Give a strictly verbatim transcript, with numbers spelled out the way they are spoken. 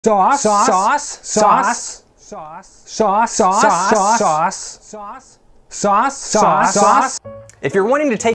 sauce, sauce, sauce, sauce, sauce, sauce, sauce, sauce, sauce, sauce, sauce, sauce. If you're wanting to take